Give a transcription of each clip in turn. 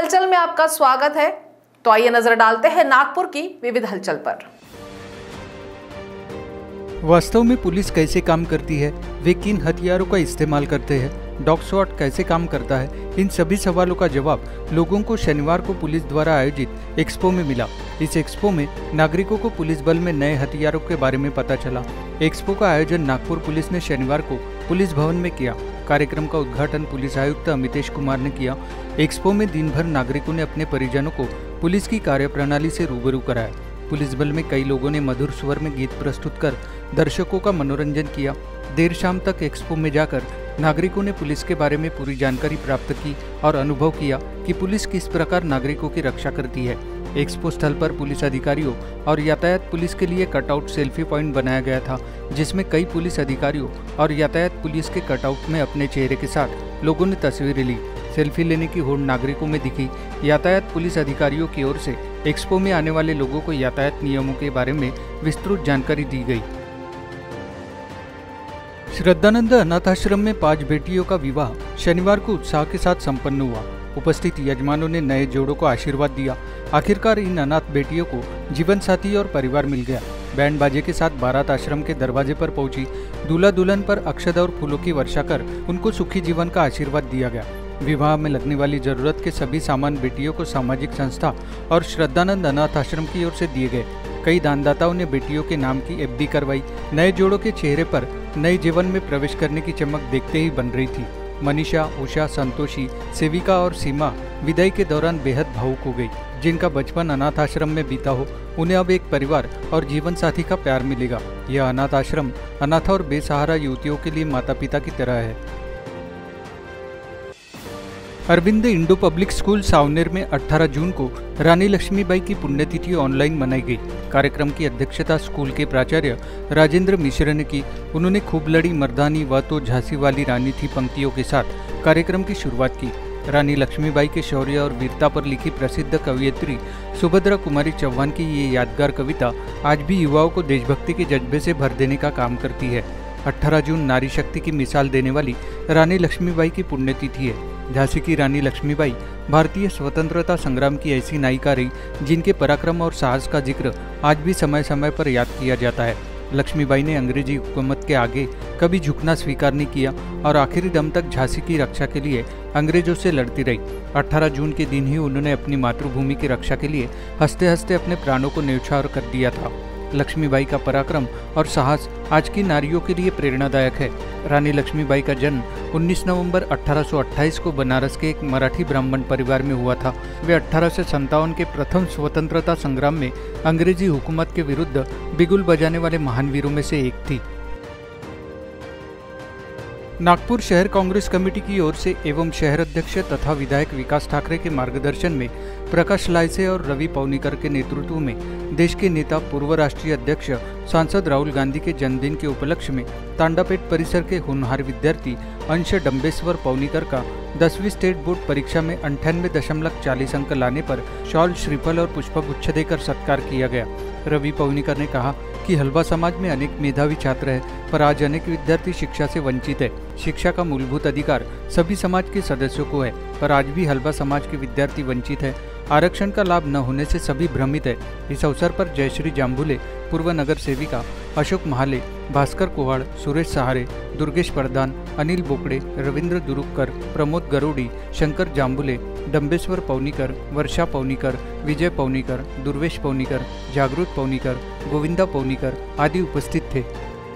हलचल में आपका स्वागत है। तो आइए नजर डालते हैं नागपुर की विविध हलचल पर। वास्तव में पुलिस कैसे काम करती है, वे किन हथियारों का इस्तेमाल करते हैं, डॉग स्क्वाड कैसे काम करता है, इन सभी सवालों का जवाब लोगों को शनिवार को पुलिस द्वारा आयोजित एक्सपो में मिला। इस एक्सपो में नागरिकों को पुलिस बल में नए हथियारों के बारे में पता चला। एक्सपो का आयोजन नागपुर पुलिस ने शनिवार को पुलिस भवन में किया। कार्यक्रम का उद्घाटन पुलिस आयुक्त अमितेश कुमार ने किया। एक्सपो में दिन भर नागरिकों ने अपने परिजनों को पुलिस की कार्यप्रणाली से रूबरू कराया। पुलिस बल में कई लोगों ने मधुर स्वर में गीत प्रस्तुत कर दर्शकों का मनोरंजन किया। देर शाम तक एक्सपो में जाकर नागरिकों ने पुलिस के बारे में पूरी जानकारी प्राप्त की और अनुभव किया कि पुलिस किस प्रकार नागरिकों की रक्षा करती है। एक्सपो स्थल पर पुलिस अधिकारियों और यातायात पुलिस के लिए कटआउट सेल्फी पॉइंट बनाया गया था, जिसमें कई पुलिस अधिकारियों और यातायात पुलिस के कटआउट में अपने चेहरे के साथ लोगों ने तस्वीरें ली। सेल्फी लेने की होड़ नागरिकों में दिखी। यातायात पुलिस अधिकारियों की ओर से एक्सपो में आने वाले लोगों को यातायात नियमों के बारे में विस्तृत जानकारी दी गई। श्रद्धानंद अनाथ आश्रम में 5 बेटियों का विवाह शनिवार को उत्साह के साथ संपन्न हुआ। उपस्थित यजमानों ने नए जोड़ों को आशीर्वाद दिया। आखिरकार इन अनाथ बेटियों को जीवन साथी और परिवार मिल गया। बैंड बाजे के साथ बारात आश्रम के दरवाजे पर पहुंची। दूल्हा दुल्हन पर अक्षत और फूलों की वर्षा कर उनको सुखी जीवन का आशीर्वाद दिया गया। विवाह में लगने वाली जरूरत के सभी सामान बेटियों को सामाजिक संस्था और श्रद्धानंद अनाथ आश्रम की ओर से दिए गए। कई दानदाताओं ने बेटियों के नाम की एफडी करवाई। नए जोड़ों के चेहरे पर नए जीवन में प्रवेश करने की चमक देखते ही बन रही थी। मनीषा, उषा, संतोषी, सेविका और सीमा विदाई के दौरान बेहद भावुक हो गई। जिनका बचपन अनाथ आश्रम में बीता हो, उन्हें अब एक परिवार और जीवन साथी का प्यार मिलेगा। यह अनाथ आश्रम अनाथ और बेसहारा युवतियों के लिए माता पिता की तरह है। Arvind Indo public school Savner में 18 जून को रानी लक्ष्मीबाई की पुण्यतिथि ऑनलाइन मनाई गई। कार्यक्रम की अध्यक्षता स्कूल के प्राचार्य राजेंद्र मिश्र ने की। उन्होंने खूब लड़ी मर्दानी वह तो झांसी वाली रानी थी पंक्तियों के साथ कार्यक्रम की शुरुआत की। रानी लक्ष्मीबाई के शौर्य और वीरता पर लिखी प्रसिद्ध कवयित्री सुभद्रा कुमारी चौहान की ये यादगार कविता आज भी युवाओं को देशभक्ति के जज्बे से भर देने का काम करती है। 18 जून नारी शक्ति की मिसाल देने वाली रानी लक्ष्मीबाई की पुण्यतिथि है। झांसी की रानी लक्ष्मीबाई भारतीय स्वतंत्रता संग्राम की ऐसी नायिका रही जिनके पराक्रम और साहस का जिक्र आज भी समय समय पर याद किया जाता है। लक्ष्मीबाई ने अंग्रेजी हुकूमत के आगे कभी झुकना स्वीकार नहीं किया और आखिरी दम तक झांसी की रक्षा के लिए अंग्रेजों से लड़ती रही। 18 जून के दिन ही उन्होंने अपनी मातृभूमि की रक्षा के लिए हंसते हंसते अपने प्राणों को न्यौछावर कर दिया था। लक्ष्मीबाई का पराक्रम और साहस आज की नारियों के लिए प्रेरणादायक है। रानी लक्ष्मीबाई का जन्म 19 नवंबर 1828 को बनारस के एक मराठी ब्राह्मण परिवार में हुआ था। वे 1857 के प्रथम स्वतंत्रता संग्राम में अंग्रेजी हुकूमत के विरुद्ध बिगुल बजाने वाले महान वीरों में से एक थी। नागपुर शहर कांग्रेस कमेटी की ओर से एवं शहर अध्यक्ष तथा विधायक विकास ठाकरे के मार्गदर्शन में प्रकाश लायसे और रवि पवनीकर के नेतृत्व में देश के नेता पूर्व राष्ट्रीय अध्यक्ष सांसद राहुल गांधी के जन्मदिन के उपलक्ष्य में तांडापेट परिसर के होनहार विद्यार्थी अंश डंबेश्वर पवनीकर का 10वीं स्टेट बोर्ड परीक्षा में 98.40 अंक लाने पर शॉल, श्रीफल और पुष्पगुच्छ देकर सत्कार किया गया। रवि पवनीकर ने कहा कि हलवा समाज में अनेक मेधावी छात्र हैं, पर आज अनेक विद्यार्थी शिक्षा से वंचित है। शिक्षा का मूलभूत अधिकार सभी समाज के सदस्यों को है, पर आज भी हलवा समाज के विद्यार्थी वंचित है। आरक्षण का लाभ न होने से सभी भ्रमित है। इस अवसर पर जयश्री जाम्बुले, पूर्व नगर सेविका, अशोक महाले, भास्कर कोहाड़, सुरेश सहारे, दुर्गेश प्रधान, अनिल बोकड़े, रविंद्र दुरुक्कर, प्रमोद गरोडी, शंकर जाम्बुले, डंबेश्वर पवनीकर, वर्षा पवनीकर, विजय पवनीकर, दुर्वेश पवनीकर, जागृत पवनीकर, गोविंदा पवनीकर आदि उपस्थित थे।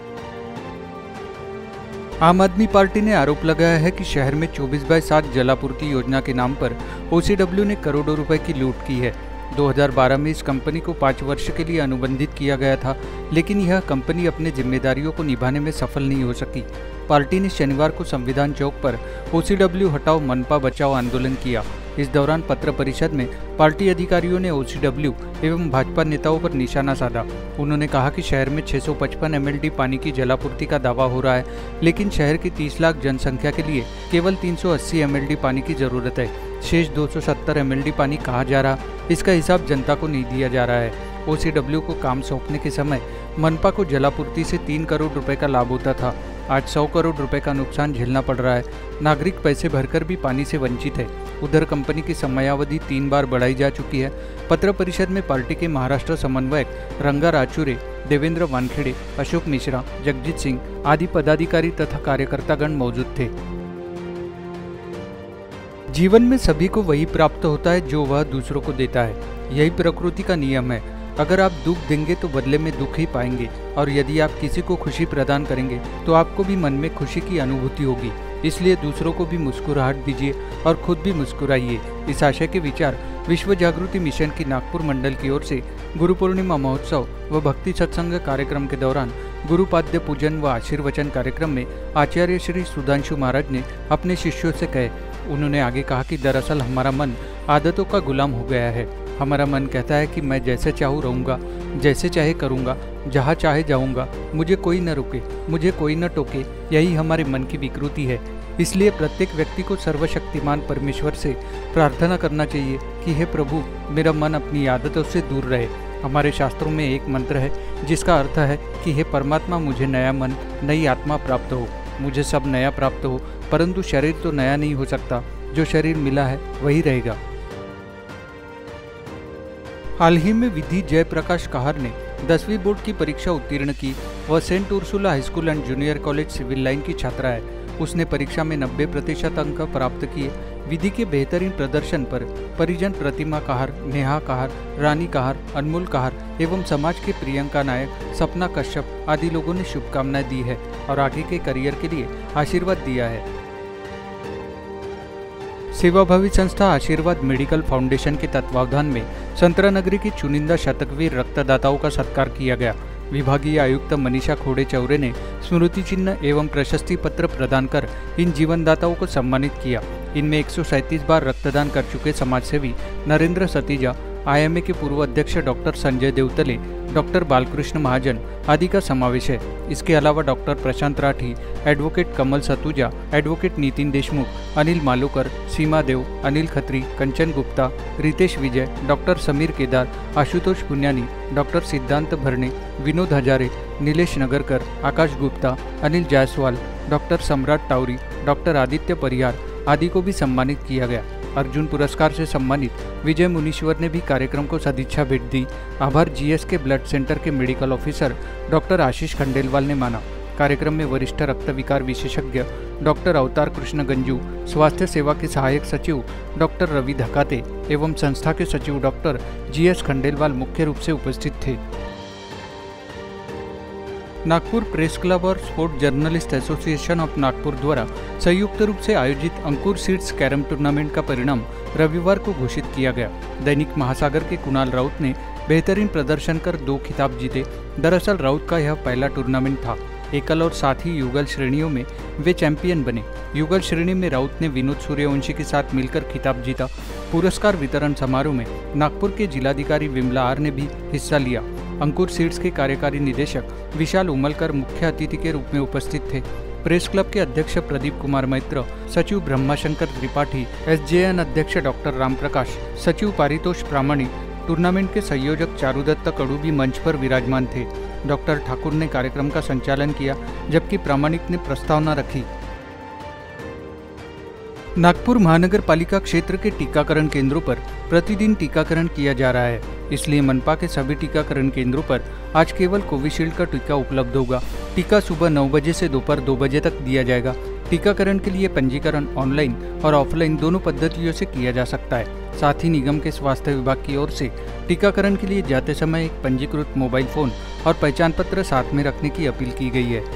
आम आदमी पार्टी ने आरोप लगाया है कि शहर में 24/7 जलापूर्ति योजना के नाम पर OCW ने करोड़ों रुपए की लूट की है। 2012 में इस कंपनी को 5 वर्ष के लिए अनुबंधित किया गया था, लेकिन यह कंपनी अपने जिम्मेदारियों को निभाने में सफल नहीं हो सकी। पार्टी ने शनिवार को संविधान चौक पर OCW हटाओ मनपा बचाओ आंदोलन किया। इस दौरान पत्र परिषद में पार्टी अधिकारियों ने OCW एवं भाजपा नेताओं पर निशाना साधा। उन्होंने कहा कि शहर में 655 MLD पानी की जलापूर्ति का दावा हो रहा है, लेकिन शहर की 30 लाख जनसंख्या के लिए केवल 380 MLD पानी की जरूरत है। शेष 270 MLD पानी कहाँ जा रहा, इसका हिसाब जनता को नहीं दिया जा रहा है। OCW को काम सौंपने के समय मनपा को जलापूर्ति से 3 करोड़ रुपए का लाभ होता था। आज 100 करोड़ रुपए का नुकसान झेलना पड़ रहा है। नागरिक पैसे भरकर भी पानी से वंचित है। उधर कंपनी की समयावधि 3 बार बढ़ाई जा चुकी है। पत्र परिषद में पार्टी के महाराष्ट्र समन्वयक रंगा राचुरे, देवेंद्र वानखेड़े, अशोक मिश्रा, जगजीत सिंह आदि पदाधिकारी तथा कार्यकर्तागण मौजूद थे। जीवन में सभी को वही प्राप्त होता है जो वह दूसरों को देता है। यही प्रकृति का नियम है। अगर आप दुख देंगे तो बदले में दुख ही पाएंगे, और यदि आप किसी को खुशी प्रदान करेंगे तो आपको भी मन में खुशी की अनुभूति होगी। इसलिए दूसरों को भी मुस्कुराहट दीजिए और खुद भी मुस्कुराइए। इस आशय के विचार विश्व जागृति मिशन की नागपुर मंडल की ओर से गुरु पूर्णिमा महोत्सव व भक्ति सत्संग कार्यक्रम के दौरान गुरुपाद्य पूजन व आशीर्वचन कार्यक्रम में आचार्य श्री सुधांशु महाराज ने अपने शिष्यों से कहे। उन्होंने आगे कहा कि दरअसल हमारा मन आदतों का गुलाम हो गया है। हमारा मन कहता है कि मैं जैसे चाहूँ रहूँगा, जैसे चाहे करूँगा, जहाँ चाहे जाऊँगा, मुझे कोई न रोके, मुझे कोई न टोके। यही हमारे मन की विकृति है। इसलिए प्रत्येक व्यक्ति को सर्वशक्तिमान परमेश्वर से प्रार्थना करना चाहिए कि हे प्रभु, मेरा मन अपनी आदतों से दूर रहे। हमारे शास्त्रों में एक मंत्र है जिसका अर्थ है कि हे परमात्मा, मुझे नया मन, नई आत्मा प्राप्त हो। मुझे सब नया प्राप्त हो, परंतु शरीर तो नया नहीं हो सकता। जो शरीर मिला है वही रहेगा। हाल ही में विधि जयप्रकाश कहार ने 10वीं बोर्ड की परीक्षा उत्तीर्ण की। वह Saint Ursula high school and junior college civil line की छात्रा है। उसने परीक्षा में 90% अंक प्राप्त किए। विधि के बेहतरीन प्रदर्शन पर परिजन प्रतिमा कहार, नेहा कहार, रानी कहार, अनमोल कहार एवं समाज के प्रियंका नायक, सपना कश्यप आदि लोगों ने शुभकामनाएं दी है और आगे के करियर के लिए आशीर्वाद दिया है। सेवाभावी संस्था आशीर्वाद मेडिकल फाउंडेशन के तत्वावधान में संतरानगरी की चुनिंदा शतकवीर रक्तदाताओं का सत्कार किया गया। विभागीय आयुक्त मनीषा खोड़े चौरे ने स्मृति चिन्ह एवं प्रशस्ति पत्र प्रदान कर इन जीवनदाताओं को सम्मानित किया। इनमें 137 बार रक्तदान कर चुके समाजसेवी नरेंद्र सतीजा, IMA के पूर्व अध्यक्ष डॉक्टर संजय देवतले, डॉक्टर बालकृष्ण महाजन आदि का समावेश है। इसके अलावा doctor Prashant Rathi, advocate Kamal Satuja, advocate Nitin Deshmukh, Anil Malukar, Seema Dev, Anil Khatri, Kanchan Gupta, Ritesh Vijay, doctor Sameer Kedar, Ashutosh Punyani, doctor Siddhant Bharne, Vinod Hazare, Nilesh Nagarkar, Akash Gupta, Anil Jaiswal, doctor Samrat Tawari, doctor Aditya परिहार आदि को भी सम्मानित किया गया। अर्जुन पुरस्कार से सम्मानित विजय मुनीश्वर ने भी कार्यक्रम को सदिच्छा भेंट दी। आभार GSK ब्लड सेंटर के medical officer doctor Ashish Khandelwal ने माना। कार्यक्रम में वरिष्ठ रक्त विकार विशेषज्ञ डॉक्टर अवतार कृष्ण गंजू, स्वास्थ्य सेवा के सहायक सचिव डॉक्टर रवि धकाते एवं संस्था के सचिव डॉक्टर GS खंडेलवाल मुख्य रूप से उपस्थित थे। नागपुर प्रेस क्लब और sport journalist association of Nagpur द्वारा संयुक्त रूप से आयोजित अंकुर सीड्स कैरम टूर्नामेंट का परिणाम रविवार को घोषित किया गया। दैनिक महासागर के कुणाल राउत ने बेहतरीन प्रदर्शन कर 2 खिताब जीते। दरअसल राउत का यह पहला टूर्नामेंट था। एकल और साथ ही युगल श्रेणियों में वे चैंपियन बने। युगल श्रेणी में राउत ने विनोद सूर्यवंशी के साथ मिलकर खिताब जीता। पुरस्कार वितरण समारोह में नागपुर के जिलाधिकारी विमला आर ने भी हिस्सा लिया। अंकुर सीड्स के कार्यकारी निदेशक विशाल उमलकर मुख्य अतिथि के रूप में उपस्थित थे। प्रेस क्लब के अध्यक्ष प्रदीप कुमार मैत्र, सचिव ब्रह्माशंकर त्रिपाठी, SJN अध्यक्ष डॉक्टर रामप्रकाश, सचिव पारितोष प्रामाणिक, टूर्नामेंट के संयोजक चारुदत्त कड़ू भी मंच पर विराजमान थे। डॉक्टर ठाकुर ने कार्यक्रम का संचालन किया, जबकि प्रामाणिक ने प्रस्तावना रखी। नागपुर महानगर पालिका क्षेत्र के टीकाकरण केंद्रों पर प्रतिदिन टीकाकरण किया जा रहा है। इसलिए मनपा के सभी टीकाकरण केंद्रों पर आज केवल कोविशील्ड का टीका उपलब्ध होगा। टीका सुबह 9 बजे से दोपहर 2 बजे तक दिया जाएगा। टीकाकरण के लिए पंजीकरण ऑनलाइन और ऑफलाइन दोनों पद्धतियों से किया जा सकता है। साथ ही निगम के स्वास्थ्य विभाग की ओर से टीकाकरण के लिए जाते समय एक पंजीकृत मोबाइल फोन और पहचान पत्र साथ में रखने की अपील की गई है।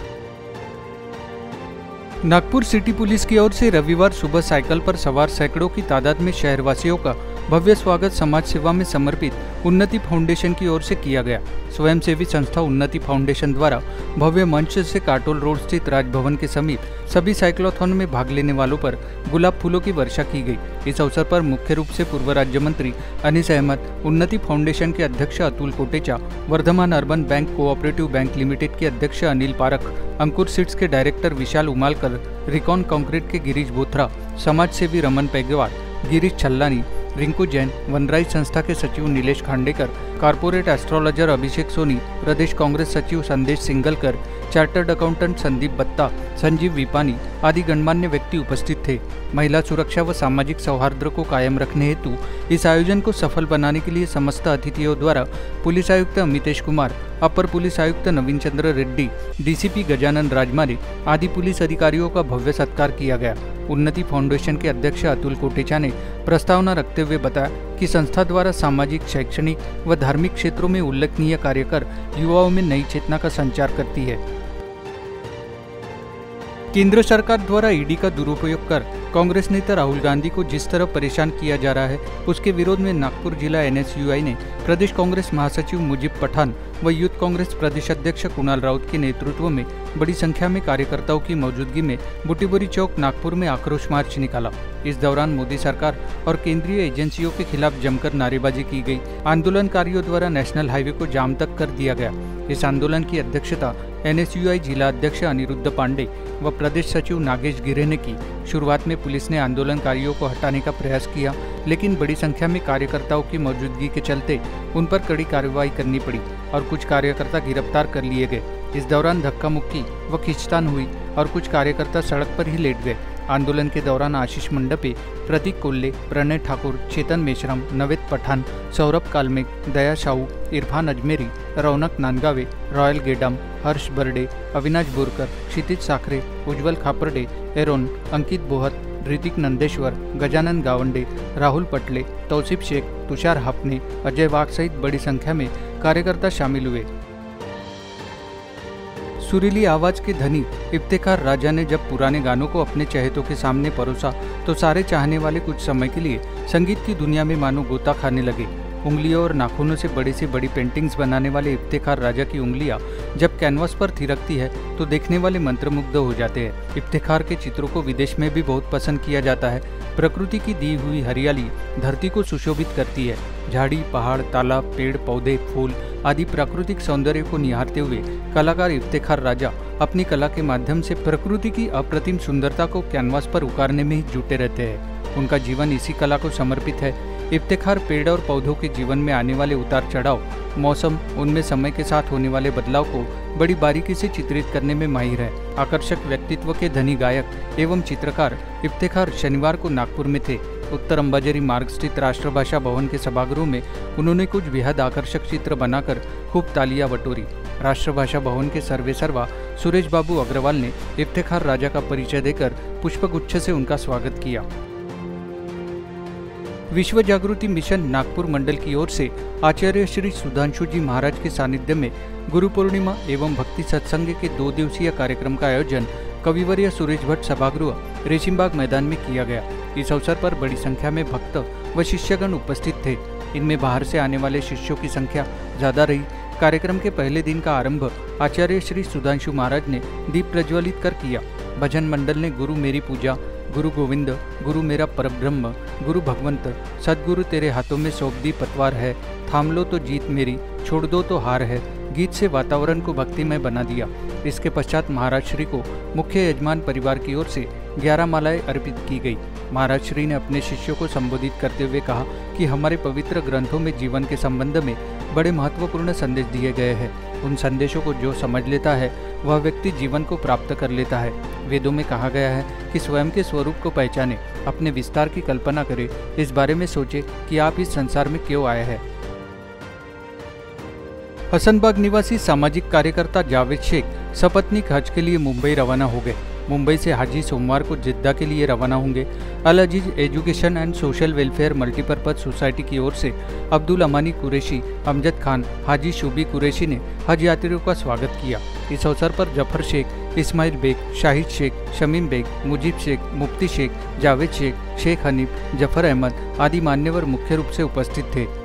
नागपुर सिटी पुलिस की ओर से रविवार सुबह साइकिल पर सवार सैकड़ों की तादाद में शहरवासियों का भव्य स्वागत समाज सेवा में समर्पित उन्नति फाउंडेशन की ओर से किया गया। स्वयंसेवी संस्था उन्नति फाउंडेशन द्वारा भव्य मंच से काटोल रोड स्थित राजभवन के समीप सभी साइक्लोथॉन में भाग लेने वालों पर गुलाब फूलों की वर्षा की गई। इस अवसर पर मुख्य रूप से पूर्व राज्य मंत्री अनीस अहमद, उन्नति फाउंडेशन के अध्यक्ष Atul Kotecha, Vardhaman urban bank cooperative bank limited के अध्यक्ष अनिल पारख, अंकुर सीड्स के director Vishal Umalkar, Recon concrete के गिरीश बोथरा, समाज सेवी रमन पेगवार, गिरीश छल्लानी, रिंकू जैन, वनराइज संस्था के सचिव नीलेश खांडेकर, कारपोरेट एस्ट्रोलॉजर अभिषेक सोनी, प्रदेश कांग्रेस सचिव संदेश सिंगलकर, चार्टर्ड अकाउंटेंट संदीप बत्ता, संजीव विपानी आदि गणमान्य व्यक्ति उपस्थित थे। महिला सुरक्षा व सामाजिक सौहार्द को कायम रखने हेतु इस आयोजन को सफल बनाने के लिए समस्त अतिथियों द्वारा पुलिस आयुक्त अमितेश कुमार, अपर पुलिस आयुक्त नवीन चंद्र रेड्डी, डीसीपी गजानन राजमारे आदि पुलिस अधिकारियों का भव्य सत्कार किया गया। उन्नति फाउंडेशन के अध्यक्ष अतुल कोटेचा ने प्रस्तावना रखते हुए बताया कि संस्था द्वारा सामाजिक, शैक्षणिक व धार्मिक क्षेत्रों में उल्लेखनीय कार्य कर युवाओं में नई चेतना का संचार करती है। केंद्र सरकार द्वारा ईडी का दुरुपयोग कर कांग्रेस नेता राहुल गांधी को जिस तरह परेशान किया जा रहा है, उसके विरोध में नागपुर जिला एनएसयूआई ने प्रदेश कांग्रेस महासचिव मुजीब पठान व यूथ कांग्रेस प्रदेश अध्यक्ष कुणाल राउत के नेतृत्व में बड़ी संख्या में कार्यकर्ताओं की मौजूदगी में बुटीबोरी चौक नागपुर में आक्रोश मार्च निकाला। इस दौरान मोदी सरकार और केंद्रीय एजेंसियों के खिलाफ जमकर नारेबाजी की गई। आंदोलनकारियों द्वारा नेशनल हाईवे को जाम तक कर दिया गया। इस आंदोलन की अध्यक्षता एनएसयूआई जिला अध्यक्ष अनिरुद्ध पांडे व प्रदेश सचिव नागेश गिरे ने की। शुरुआत में पुलिस ने आंदोलनकारियों को हटाने का प्रयास किया, लेकिन बड़ी संख्या में कार्यकर्ताओं की मौजूदगी के चलते उन पर कड़ी कार्रवाई करनी पड़ी और कुछ कार्यकर्ता गिरफ्तार कर लिए गए। इस दौरान धक्का मुक्की व खींचतान हुई और कुछ कार्यकर्ता सड़क पर ही लेट गए। आंदोलन के दौरान आशीष मंडपे, प्रतीक कोल्ले, प्रणय ठाकुर, चेतन मेश्राम, नवेद पठान, सौरभ कालमेक, दया शाहू, इरफान अजमेरी, रौनक नांदगावे, रॉयल गेडम, हर्ष बर्डे, अविनाश बोरकर, क्षितिज साखरे, उज्ज्वल खापर्डे, एरोन, अंकित बोहत, ऋतिक नंदेश्वर, गजानन गावंडे, राहुल पटले, तौसीफ शेख, तुषार हापने, अजय वाघ सहित बड़ी संख्या में कार्यकर्ता शामिल हुए। सुरीली आवाज के धनी इफ्तेखार राजा ने जब पुराने गानों को अपने चहेतों के सामने परोसा तो सारे चाहने वाले कुछ समय के लिए संगीत की दुनिया में मानो गोता खाने लगे। उंगलियों और नाखूनों से बड़ी से बड़ी पेंटिंग्स बनाने वाले इफ्तेखार राजा की उंगलियां जब कैनवास पर थिरकती है तो देखने वाले मंत्रमुग्ध हो जाते हैं। इफ्तेखार के चित्रों को विदेश में भी बहुत पसंद किया जाता है। प्रकृति की दी हुई हरियाली धरती को सुशोभित करती है। झाड़ी, पहाड़, तालाब, पेड़, पौधे, फूल आदि प्राकृतिक सौंदर्य को निहारते हुए कलाकार इफ्तेखार राजा अपनी कला के माध्यम से प्रकृति की अप्रतिम सुंदरता को कैनवास पर उतारने में ही जुटे रहते हैं। उनका जीवन इसी कला को समर्पित है। इफ्तेखार पेड़ और पौधों के जीवन में आने वाले उतार चढ़ाव, मौसम, उनमें समय के साथ होने वाले बदलाव को बड़ी बारीकी से चित्रित करने में माहिर है। आकर्षक व्यक्तित्व के धनी गायक एवं चित्रकार इफ्तेखार शनिवार को नागपुर में थे। उत्तर अंबाझरी मार्ग स्थित राष्ट्रभाषा भवन के सभागृह में उन्होंने कुछ बेहद आकर्षक चित्र बनाकर खूब तालियां बटोरी। राष्ट्रभाषा भवन के सर्वेसर्वा सुरेश बाबू अग्रवाल ने इफ्तेखार राजा का परिचय देकर पुष्पगुच्छ से उनका स्वागत किया। विश्व जागृति मिशन नागपुर मंडल की ओर से आचार्य श्री सुधांशु जी महाराज के सानिध्य में गुरु पूर्णिमा एवं भक्ति सत्संग के 2 दिवसीय कार्यक्रम का आयोजन कविवर्य सुरेश भट्ट सभागृह रेशिमबाग मैदान में किया गया। इस अवसर पर बड़ी संख्या में भक्त व शिष्यगण उपस्थित थे। इनमें बाहर से आने वाले शिष्यों की संख्या ज्यादा रही। कार्यक्रम के पहले दिन का आरंभ आचार्य श्री सुधांशु महाराज ने दीप प्रज्वलित कर किया। भजन मंडल ने गुरु मेरी पूजा, गुरु गोविंद, गुरु मेरा परब्रह्म, गुरु भगवंत, सदगुरु तेरे हाथों में सौंप दी पतवार है, थाम लो तो जीत मेरी, छोड़ दो तो हार है, गीत से वातावरण को भक्तिमय बना दिया। इसके पश्चात महाराज श्री को मुख्य यजमान परिवार की ओर से 11 मालाएं अर्पित की गई। महाराज श्री ने अपने शिष्यों को संबोधित करते हुए कहा कि हमारे पवित्र ग्रंथों में जीवन के संबंध में बड़े महत्वपूर्ण संदेश दिए गए हैं। उन संदेशों को जो समझ लेता है वह व्यक्ति जीवन को प्राप्त कर लेता है। वेदों में कहा गया है कि स्वयं के स्वरूप को पहचाने, अपने विस्तार की कल्पना करे, इस बारे में सोचे कि आप इस संसार में क्यों आए हैं। हसनबाग निवासी सामाजिक कार्यकर्ता जावेद शेख सपत्नीक हज के लिए मुंबई रवाना हो गए। मुंबई से हाजी सोमवार को जिद्दा के लिए रवाना होंगे। Al Aziz education and social welfare multipurpose society की ओर से अब्दुल अमानी कुरैशी, अमजद खान, हाजी शूबी कुरैशी ने हज यात्रियों का स्वागत किया। इस अवसर पर जफर शेख, इस्माइल बेग, शाहिद शेख, शमीम बेग, मुजीब शेख, मुफ्ती शेख, जावेद शेख, शेख हनीफ, जफर अहमद आदि मान्यवर मुख्य रूप से उपस्थित थे।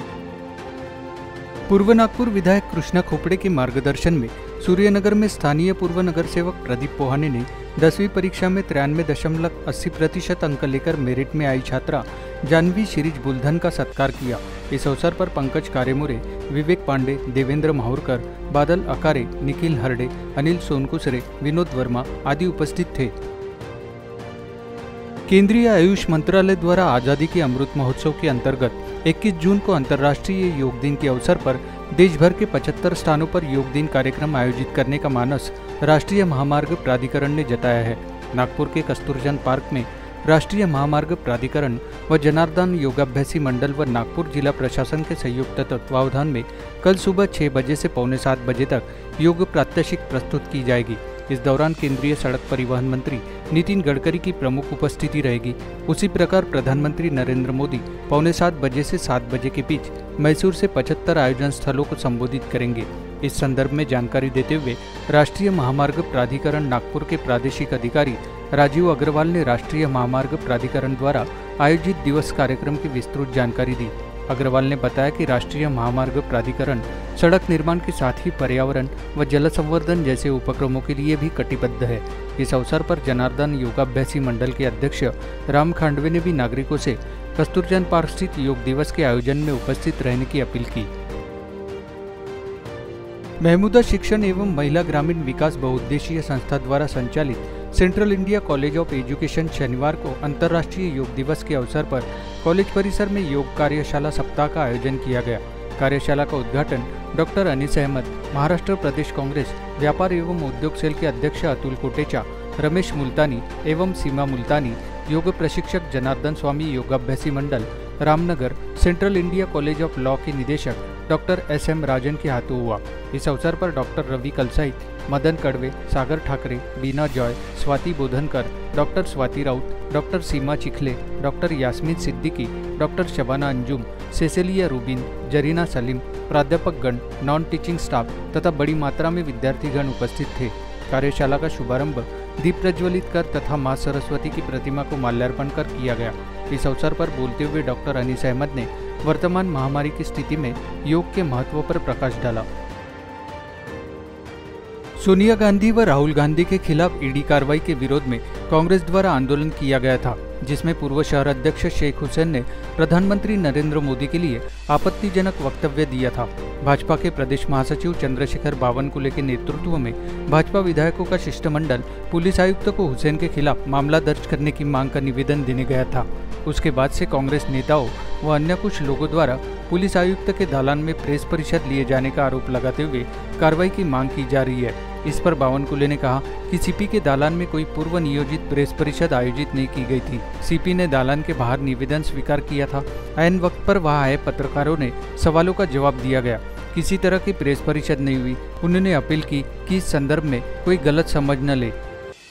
पूर्व नागपुर विधायक कृष्णा खोपड़े के मार्गदर्शन में सूर्यनगर में स्थानीय पूर्व नगर सेवक प्रदीप पोहाने ने 10वीं परीक्षा में 93.80% अंक लेकर मेरिट में आई छात्रा जानवी शिरीज बुलधन का सत्कार किया। इस अवसर पर पंकज कारेमुरे, विवेक पांडे, देवेंद्र माहुरकर, बादल अकारे, निखिल हरडे, अनिल सोनकुसरे, विनोद वर्मा आदि उपस्थित थे। केंद्रीय आयुष मंत्रालय द्वारा आजादी के अमृत महोत्सव के अंतर्गत 21 जून को अंतर्राष्ट्रीय योग दिन के अवसर पर देश भर के 75 स्थानों पर योग दिन कार्यक्रम आयोजित करने का मानस राष्ट्रीय महामार्ग प्राधिकरण ने जताया है। नागपुर के कस्तूरचंद पार्क में राष्ट्रीय महामार्ग प्राधिकरण व जनार्दन योगाभ्यासी मंडल व नागपुर जिला प्रशासन के संयुक्त तत्वावधान में कल सुबह 6 बजे से पौने 7 बजे तक योग प्रात्यक्षिक प्रस्तुत की जाएगी। इस दौरान केंद्रीय सड़क परिवहन मंत्री नितिन गडकरी की प्रमुख उपस्थिति रहेगी। उसी प्रकार प्रधानमंत्री नरेंद्र मोदी पौने 7 बजे से 7 बजे के बीच मैसूर से 75 आयोजन स्थलों को संबोधित करेंगे। इस संदर्भ में जानकारी देते हुए राष्ट्रीय महामार्ग प्राधिकरण नागपुर के प्रादेशिक अधिकारी राजीव अग्रवाल ने राष्ट्रीय महामार्ग प्राधिकरण द्वारा आयोजित दिवस कार्यक्रम की विस्तृत जानकारी दी। अग्रवाल ने बताया कि राष्ट्रीय महामार्ग प्राधिकरण सड़क निर्माण के साथ ही पर्यावरण व जल संवर्धन जैसे उपक्रमों के लिए भी कटिबद्ध है। इस अवसर पर जनार्दन योगाभ्यासी मंडल के अध्यक्ष राम खांडवे ने भी नागरिकों से कस्तूरचंद पार्क स्थित योग दिवस के आयोजन में उपस्थित रहने की अपील की। महमूदा शिक्षण एवं महिला ग्रामीण विकास बहुउद्देशीय संस्था द्वारा संचालित central India college of education शनिवार को अंतर्राष्ट्रीय योग दिवस के अवसर पर कॉलेज परिसर में योग कार्यशाला सप्ताह का आयोजन किया गया। कार्यशाला का उद्घाटन डॉक्टर अनीस अहमद, महाराष्ट्र प्रदेश कांग्रेस व्यापार एवं उद्योग सेल के अध्यक्ष अतुल कोटेचा, रमेश मुल्तानी एवं सीमा मुल्तानी, योग प्रशिक्षक Janardan Swami Yogabhyasi Mandal Ramnagar, central India college of law के निदेशक डॉक्टर SM राजन के हाथों हुआ। इस अवसर पर doctor Ravi Kalsai, Madan Kadwe, Sagar Thackeray, Bina Joy, Swati Bodhankar, doctor Swati Raut, doctor Seema Chikhle, doctor Yasmin Siddiqui, doctor Shabana Anjum, Cecilia Rubin, Zarina Salim, प्राध्यापकगण, नॉन टीचिंग स्टाफ तथा बड़ी मात्रा में विद्यार्थीगण उपस्थित थे। कार्यशाला का शुभारंभ दीप प्रज्वलित कर तथा मां सरस्वती की प्रतिमा को माल्यार्पण कर किया गया। इस अवसर पर बोलते हुए डॉक्टर अनीस अहमद ने वर्तमान महामारी की स्थिति में योग के महत्व पर प्रकाश डाला। सोनिया गांधी व राहुल गांधी के खिलाफ ईडी कार्रवाई के विरोध में कांग्रेस द्वारा आंदोलन किया गया था, जिसमें पूर्व शहर अध्यक्ष शेख हुसैन ने प्रधानमंत्री नरेंद्र मोदी के लिए आपत्तिजनक वक्तव्य दिया था। भाजपा के प्रदेश महासचिव चंद्रशेखर बावनकुले के नेतृत्व में भाजपा विधायकों का शिष्टमंडल पुलिस आयुक्त को हुसैन के खिलाफ मामला दर्ज करने की मांग का निवेदन देने गया था। उसके बाद से कांग्रेस नेताओं व अन्य कुछ लोगों द्वारा पुलिस आयुक्त के दालान में प्रेस परिषद लिए जाने का आरोप लगाते हुए कार्रवाई की मांग की जा रही है। इस पर बावनकुले ने कहा कि सीपी के दालान में कोई पूर्व नियोजित प्रेस परिषद आयोजित नहीं की गई थी। सीपी ने दालान के बाहर निवेदन स्वीकार किया था। ऐन वक्त पर वहां आए पत्रकारों ने सवालों का जवाब दिया गया। किसी तरह की प्रेस परिषद नहीं हुई। उन्होंने अपील की कि इस संदर्भ में कोई गलत समझ न ले।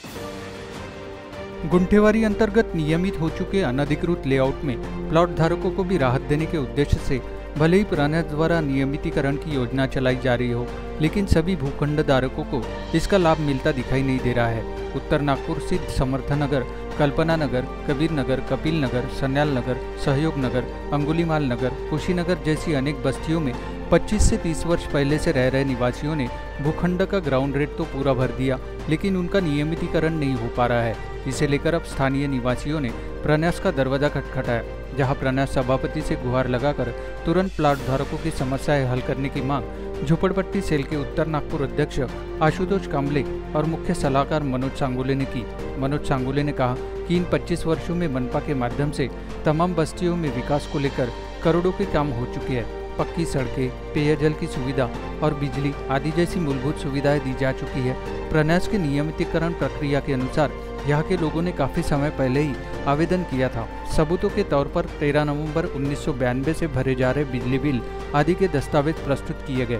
गुंठेवारी अंतर्गत नियमित हो चुके अनधिकृत लेआउट में प्लॉट धारकों को भी राहत देने के उद्देश्य से भले ही प्रन्यास द्वारा नियमितीकरण की योजना चलाई जा रही हो, लेकिन सभी भूखंड धारकों को इसका लाभ मिलता दिखाई नहीं दे रहा है। उत्तर नागपुर स्थित समर्थनगर, कल्पना नगर, कबीर नगर, कपिल नगर, सन्याल नगर, सहयोग नगर, अंगुलीमाल नगर, कुशीनगर जैसी अनेक बस्तियों में 25 से 30 वर्ष पहले से रह रहे निवासियों ने भूखंड का ग्राउंड रेट तो पूरा भर दिया, लेकिन उनका नियमितीकरण नहीं हो पा रहा है। इसे लेकर अब स्थानीय निवासियों ने प्रन्यास का दरवाजा खटखटाया, जहां प्रन्यास सभापति से गुहार लगाकर तुरंत प्लाट धारकों की समस्याएं हल करने की मांग झोपड़पट्टी सेल के उत्तर नागपुर अध्यक्ष आशुतोष कांबले और मुख्य सलाहकार मनोज सांगोले ने की। मनोज सांगोले ने कहा कि इन 25 वर्षों में मनपा के माध्यम से तमाम बस्तियों में विकास को लेकर करोड़ों के काम हो चुके हैं। पक्की सड़कें, पेयजल की सुविधा और बिजली आदि जैसी मूलभूत सुविधाएं दी जा चुकी है। प्रन्यास के नियमितीकरण प्रक्रिया के अनुसार यहाँ के लोगों ने काफी समय पहले ही आवेदन किया था। सबूतों के तौर पर 13 नवंबर 1992 से भरे जा रहे बिजली बिल आदि के दस्तावेज प्रस्तुत किए गए।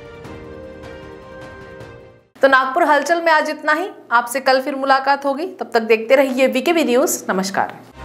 तो नागपुर हलचल में आज इतना ही। आपसे कल फिर मुलाकात होगी। तब तक देखते रहिए वीकेबी न्यूज। नमस्कार।